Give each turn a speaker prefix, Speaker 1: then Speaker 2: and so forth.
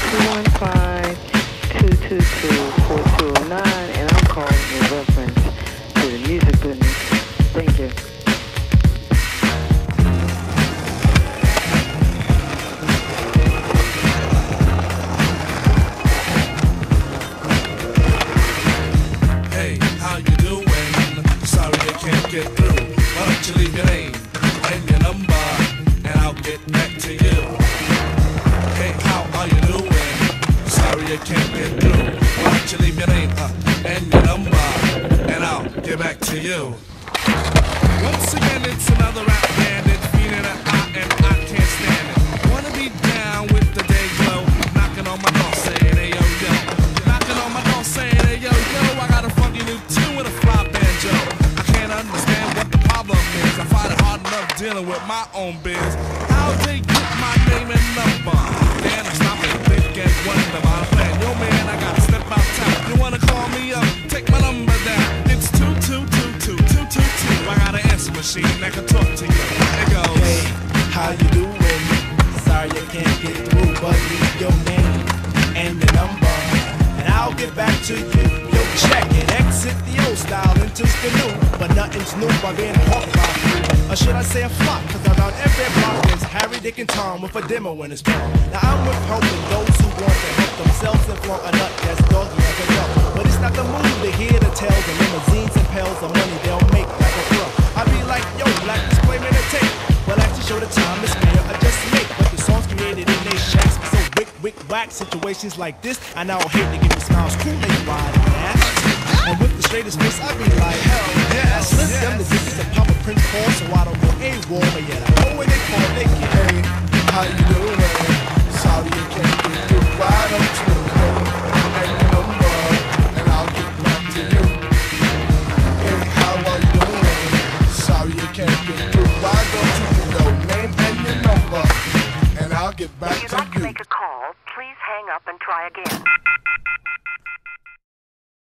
Speaker 1: 215-222-4209, and I'm calling in reference to the music business. Thank you.
Speaker 2: Hey, how you doing? Sorry I can't get through. Why don't you leave your name and your number, and I'll get back to you. Hey, how are you doing? Sorry I can't get through. Why don't you leave your name and your number, and I'll get back to you. Once again, it's another rap bandit, feeling it hot and I can't stand it. Wanna be down with the day glow, knocking on my door saying, hey yo yo. Knocking on my door saying, hey yo yo, I got a funky new tune with a fly banjo. I can't understand what the problem is. I find it hard enough dealing with my own biz. How they get my name and number? Then I stop and think and wonder. My plan, yo man, I gotta step out town. You wanna call me up? Take my number down. It's 222-2222. I got an answer machine that can talk to you. It goes,
Speaker 3: hey, how you doing? Sorry I can't get through, but leave your name and your number, and I'll get back to you. Yo, check it, exit the old style, enters the new, but nothing's new by being hawked by you. Or should I say a flock, cause around every block there's Harry, Dick, and Tom with a demo in his palm. Now I'm with helping those who want to help themselves and flaunt a nut that's doggy like a duck. But it's not the move to hear the tales of limousines and pails of money they'll make like a pro. I be like, yo, black display me the tape. Well, actually show the time it's fair, I just make. But the songs created in they shacks be so whack situations like this. I now hate to give me smiles, Kool-Aid wide ass. And with the straightest face, I be like, hell yeah. I slip them the digits and pop a Prince call, so I don't go AWOL, but yet I know when they call, they get.
Speaker 4: Hey, how you doing? Sorry you can't get through. Why don't you know and your number, and I'll get back to you. Hey, how are you doing? Sorry you can't get through. Why don't you know name and your number, and I'll get back to you.
Speaker 5: If you'd like to make a call, please hang up and try again.